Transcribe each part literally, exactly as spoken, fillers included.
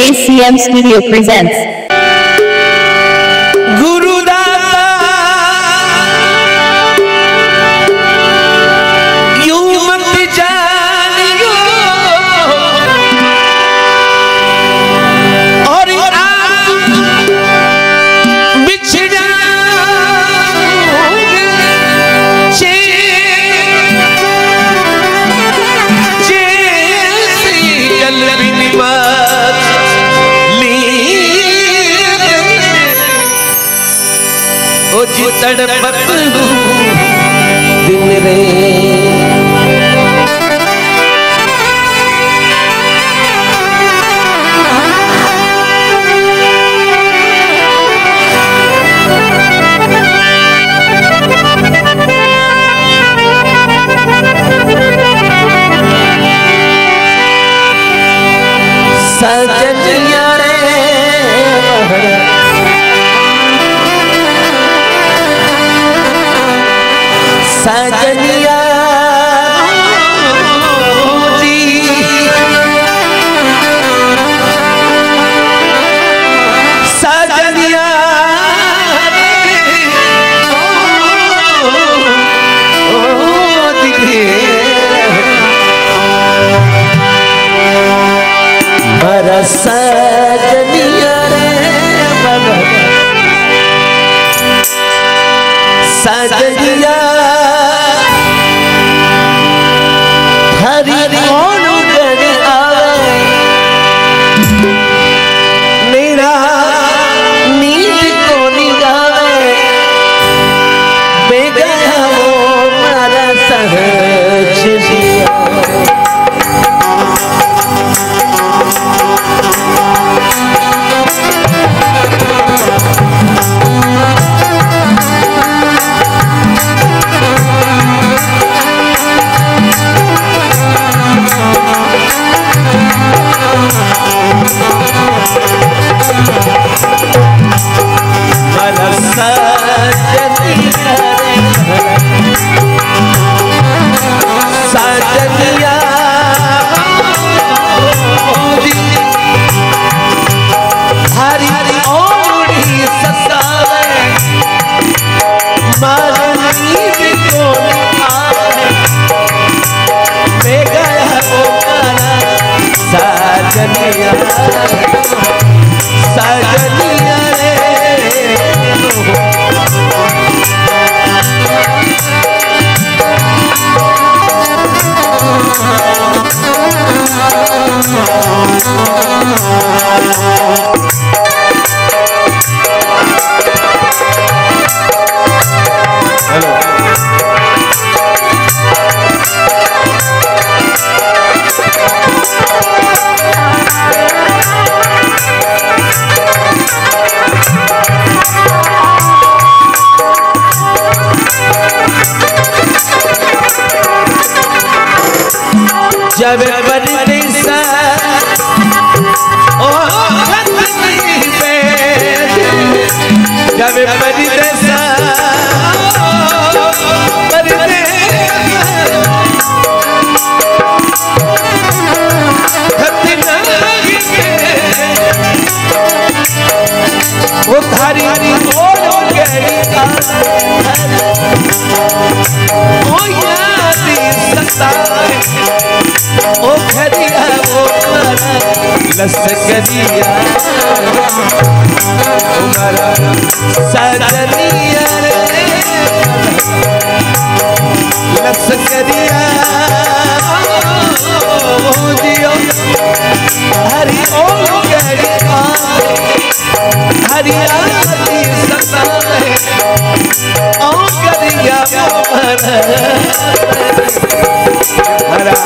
J C M Studio presents. तड़पत दिन रे सजनिया रे सजनिया जी सजनिया मरा सजनिया रे सजनिया हरी कौन कर आवे मेरा नींद को निगावे बेगया वो मारा सहज दिया सजनिया रे जब परदेसा ओ खतनी पे जब परदेसा वो थारी बोलो गई ओ याद सताए ओ खरिया वो लसकरिया तुम्हारा सजनिया रे लसकरिया ओ जियो हरि ओ गरी हरिया सताए ओ करिया हरा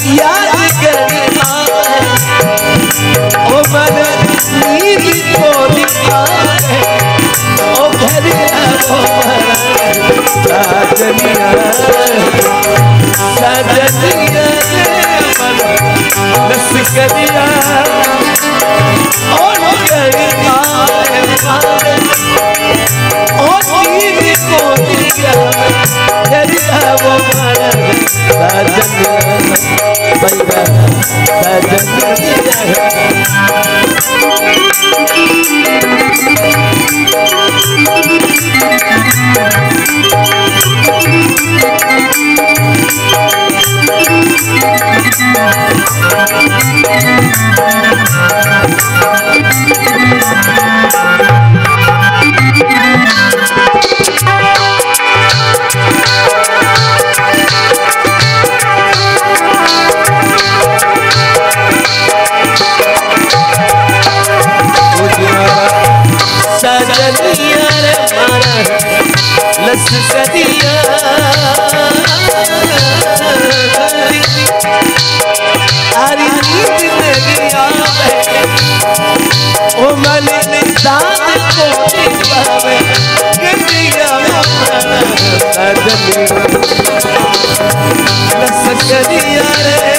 याद करना ओ मन नींद को दिखाए ओ भरिया ओ साजनिया साजनिया लस करिया ओ गरिया ओ नींद को दिया गरिया वो साजनिया बैरा साजनिया सजनिया रे मारा लस कदिया हरी नींद मेरी आवे ओ मन दान को पावे कदिया मारा सजनिया लस कदिया रे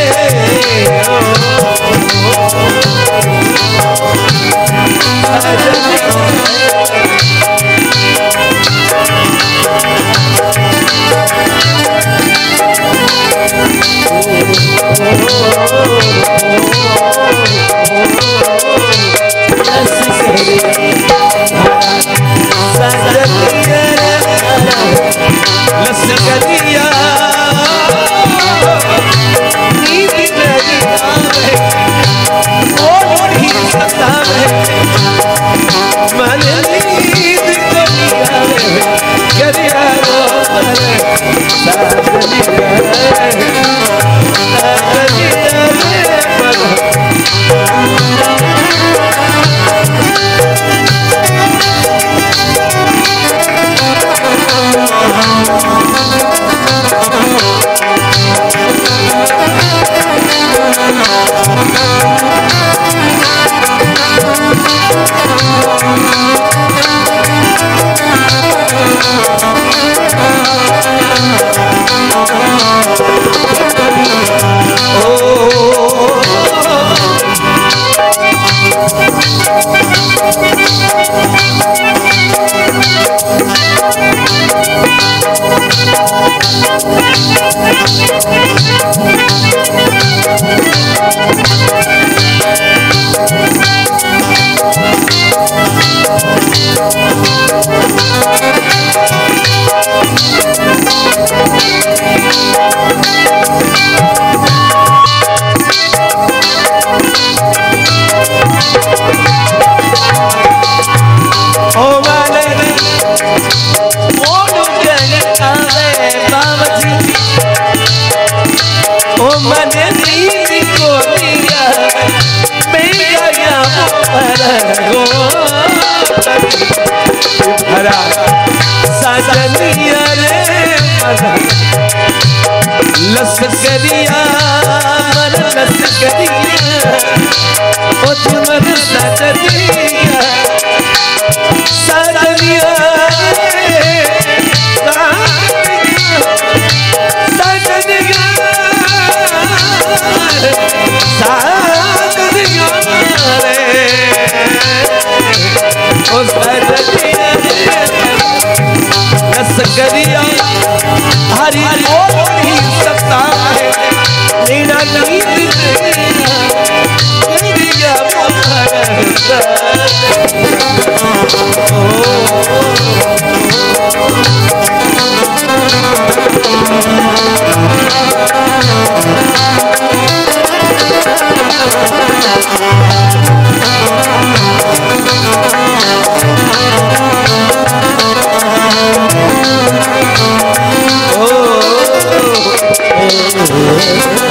सजनिया रे लस करिया मन लस करिया ओ तुमन सजनिया सजनिया रे सजनिया सजनिया रे ओ सजनिया लस करिया हरी और ही सकता है मेरा नींद करिया oh, oh, oh.